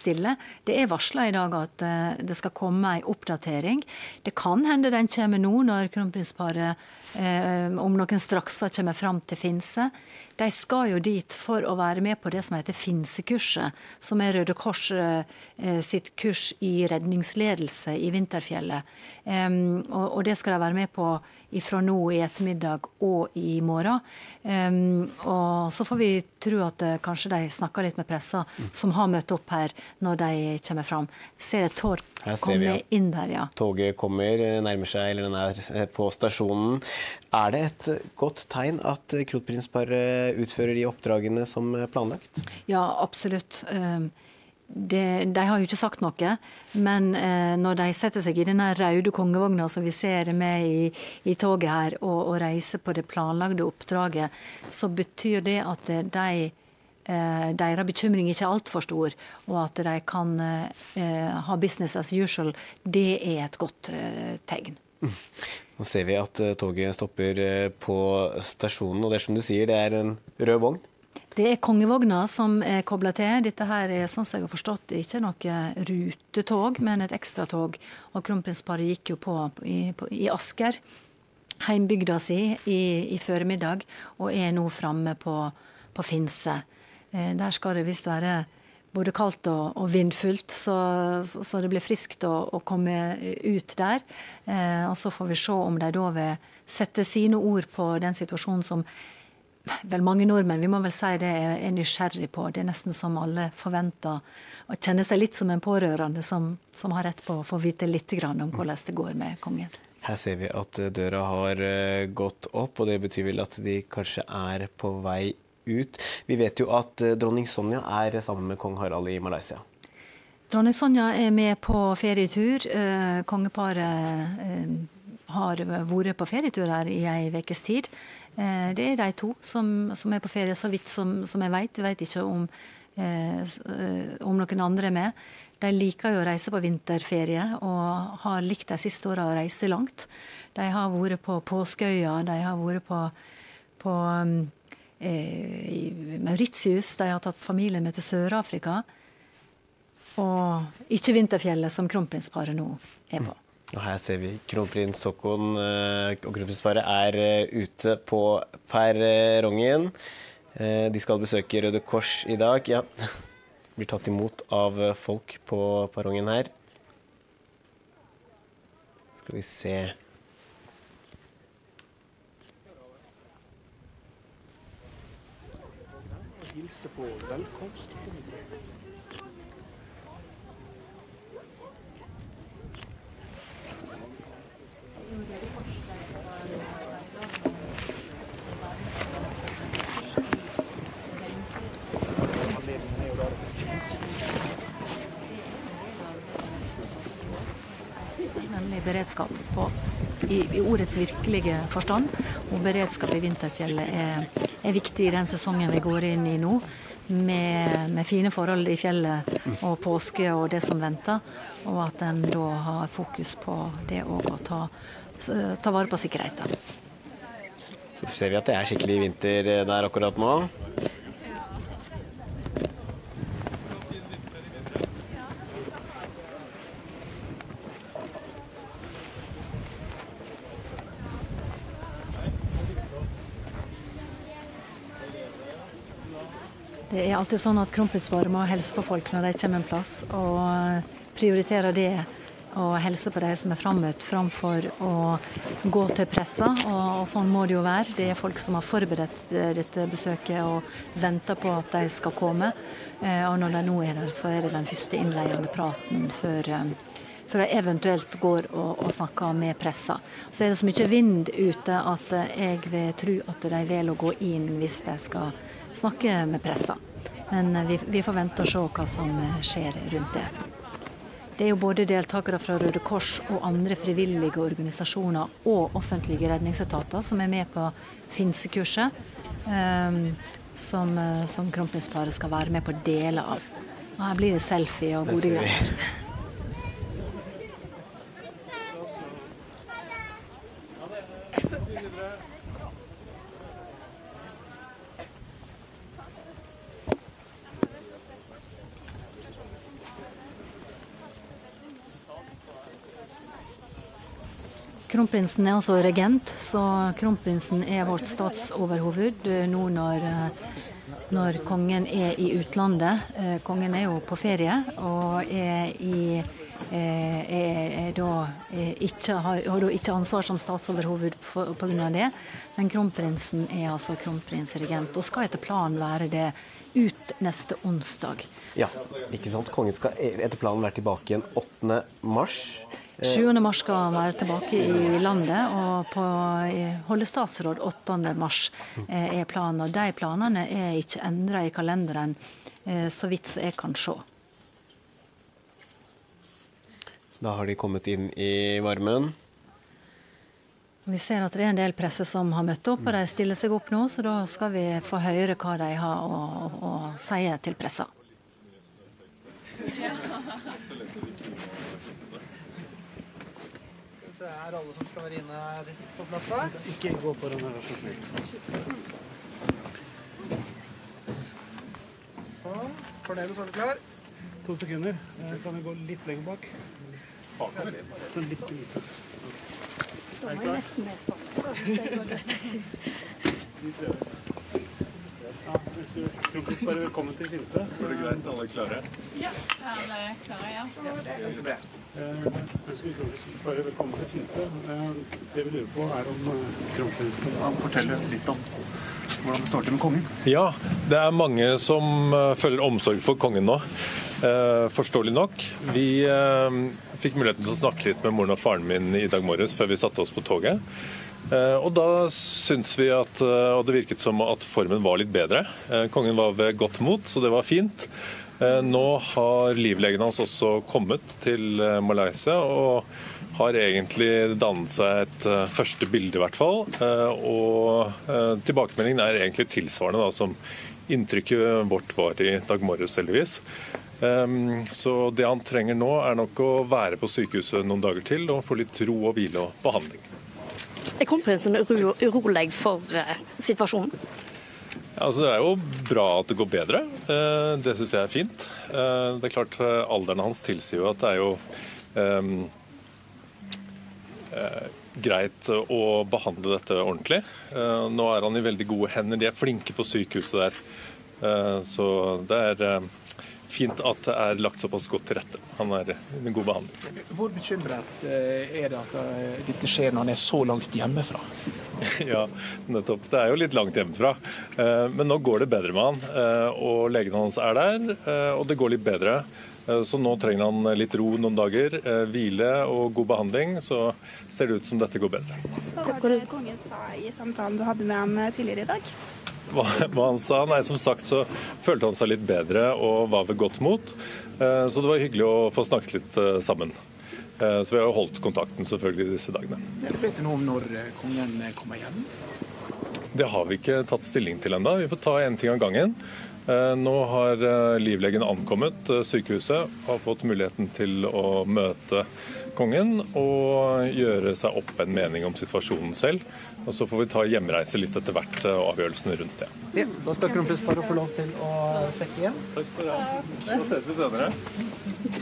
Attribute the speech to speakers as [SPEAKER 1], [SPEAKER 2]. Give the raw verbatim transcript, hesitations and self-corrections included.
[SPEAKER 1] stille. Det er varslet i dag at uh, det skal komme en oppdatering. Det kan hende den kommer nå når kronprinsparet uh, om noen strakser kommer fram til Finse. De skal jo dit for å være med på det som heter Finsekurset, som er Røde Kors uh, sitt kurs i redningsledelse i Vinterfjellet. Um, og, og det skal de være med på ifra nå i ettermiddag og i morgen. Um, og så får vi tro at uh, kanskje de snakker litt med pressa som har møtt opp her når de kommer fram. Ser et tog komme inn der, ja.
[SPEAKER 2] Toget kommer, nærmer seg, eller den er på stasjonen. Er det et godt tegn at kronprinsparet utfører de oppdragene som planlagt?
[SPEAKER 1] Ja, absolutt. Um, Det, de har jo ikke sagt noe, men eh, når de setter seg i denne røde kongevogna som vi ser med i, i toget her, og, og reiser på det planlagde oppdraget, så betyr det at de, eh, deres bekymring ikke er alt for stor, og at de kan eh, ha business as usual. Det er et godt eh, tegn.
[SPEAKER 2] Mm. Nå ser vi at toget stopper på stasjonen, og det er som du sier, det er en rød vogn.
[SPEAKER 1] Det er kongevogna som er koblet til. Dette her er, sånn som jeg har forstått, ikke noe rutetog, men et ekstra tog. Og kronprinsparet gikk jo på i, på, i Asker, heimbygda si, i, i føremiddag, og er nå framme på, på Finse. Eh, der skal det visst være både kaldt og, og vindfullt, så, så, så det blir friskt å, å komme ut der. Eh, og så får vi se om de da vil sette sine ord på den situasjonen som vel mange nordmenn, vi må vel si det, er nysgjerrig på. Det er nesten som alle forventer å kjenne seg litt som en pårørende som, som har rett på å få vite litt grann om hvordan det går med kongen.
[SPEAKER 2] Her ser vi at døra har gått opp, og det betyr vel at de kanskje er på vei ut. Vi vet jo at dronning Sonja er sammen med kong Harald i Malaysia.
[SPEAKER 1] Dronning Sonja er med på ferietur. Kongeparet har vært på ferietur her i en vekes tid. Det er de to som, som er på ferie, så vidt som, som jeg vet. Vi vet ikke om, eh, om noen andre er med. De liker jo å reise på vinterferie, og har likt de siste årene å reise langt. De har vært på Påskeøya, de har vært på, på eh, Mauritius, de har tatt familien med til Sør-Afrika. Og ikke Vinterfjellet, som kronprinsparet nå er på.
[SPEAKER 2] Og her ser vi kronprins Haakon og kronprinsparet er ute på perrongen. De skal besøke Røde Kors i dag. Ja, blir tatt imot av folk på perrongen her. Skal vi se. Hilse på velkomst.
[SPEAKER 1] Nemlig beredskap på, i, i ordets virkelige forstand. Og beredskap i Vinterfjellet er, er viktig i den sesongen vi går inn i nå, med, med fine forhold i fjellet og påske og det som venter, og at en da har fokus på det å ta, ta vare på sikkerheten.
[SPEAKER 2] Så ser vi at det er skikkelig vinter der akkurat nå.
[SPEAKER 1] Det er alltid sånn at kronprinsparet må helse på folk når de kommer en plass, og prioritere det og helse på de som er fremmøtt, framfor å gå til pressa, og, og sånn må det jo være. Det er folk som har forberedt dette besøket og venter på at de skal komme, og når de nå er der, så er det den første innledende praten før, før de eventuelt går og, og snakker med pressa. Så er det så mye vind ute at jeg vil tro at de vil gå inn hvis de skal snakke med pressa. Men vi, vi får vente og se hva som skjer rundt det. Det er jo både deltakere fra Røde Kors og andre frivillige organisasjoner og offentlige redningsetater som er med på Finsekurset, um, som, som kronprinsparet skal være med på deler av. Og her blir det selfie og gode greier. Kronprinsen er altså regent, så kronprinsen er vårt statsoverhoved nå når, når kongen er i utlandet. Kongen er jo på ferie og er, i, er, er da ikke, har, har da ikke ansvar som statsoverhoved på grunn av det, men kronprinsen er altså kronprinsregent og skal etter planen være det ut neste onsdag.
[SPEAKER 2] Ja, ikke sant. Kongen skal etter planen være tilbake igjen åttende mars.
[SPEAKER 1] sjuende mars skal han være tilbake i landet, og på holde statsråd åttende mars er planen. Og de planene er ikke endret i kalenderen, så vidt jeg kan se.
[SPEAKER 2] Da har de kommet inn i varmen.
[SPEAKER 1] Vi ser at det er en del presse som har møtt opp, og de stiller seg opp nå, så da skal vi få høre hva de har å, å, å si til pressa.
[SPEAKER 3] Er alle som skal være inne her på plass da? Ikke gå foran her, så snill. Sånn, fornøyd, så er du klar. To sekunder. Kan vi gå litt lenger bak? Bakover? Så litt til lyset. Er du klar? Vi prøver. Ja, ønsker Kronprins bare velkommen til Finse. Går det greit? Alle er klare?
[SPEAKER 4] Ja, alle er klare, ja.
[SPEAKER 3] Veldig bra. Ønsker Kronprins bare velkommen til Finse. Det vi lurer på er om Kronprinsen kan fortelle litt om hvordan det står til med kongen.
[SPEAKER 5] Ja, det er mange som føler omsorg for kongen nå. Forståelig nok. Vi fikk muligheten til å snakke litt med moren og faren min i dag morges før vi satte oss på toget. Og da syns vi at, og det virket som at formen var litt bedre. Kongen var ved godt mot, så det var fint. Nå har livlegen hans også kommet til Malaysia og har egentlig dannet seg et første bilde i hvert fall. Og tilbakemeldingen er egentlig tilsvarende da, som inntrykket vårt var i dag morges heldigvis. Så det han trenger nå er nok å være på sykehuset noen dager til og få litt ro og hvile og behandling.
[SPEAKER 6] Er kronprinsen uro, urolig for uh, situasjonen?
[SPEAKER 5] Ja, altså, det er jo bra at det går bedre. Uh, det synes jeg er fint. Uh, det er klart uh, alderen hans tilsier jo at det er jo um, uh, greit å behandle dette ordentlig. Uh, nå er han i veldig gode hender. De er flinke på sykehuset der. Uh, så det er uh, fint at det er lagt såpass godt til rette. Han er i en god behandling.
[SPEAKER 3] Hvor bekymret er det at dette skjer når han er så langt hjemmefra?
[SPEAKER 5] Ja, nettopp. Det er jo litt langt hjemmefra. Men nå går det bedre med han. Og legen hans er der, og det går litt bedre. Så nå trenger han litt ro noen dager, hvile og god behandling. Så ser det ut som dette går bedre.
[SPEAKER 4] Hva var det kongen sa i samtalen du hadde med ham tidligere i dag?
[SPEAKER 5] Hva, hva han sa? Nei, som sagt så følte han seg litt bedre og var ved godt mot. Så det var hyggelig å få snakket litt sammen. Så vi har jo holdt kontakten selvfølgelig disse dagene.
[SPEAKER 3] Vet du noe om når kongen kommer hjem?
[SPEAKER 5] Det har vi ikke tatt stilling til enda. Vi får ta en ting av gangen. Nå har livlegen ankommet sykehuset, har fått muligheten til å møte kongen og gjøre seg opp en mening om situasjonen selv. Og så får vi ta hjemreise litt etter hvert og avgjørelsene rundt det.
[SPEAKER 3] Ja, da skal kronprins bare få lov til å trekke igjen.
[SPEAKER 5] Takk for det. Så ses vi senere.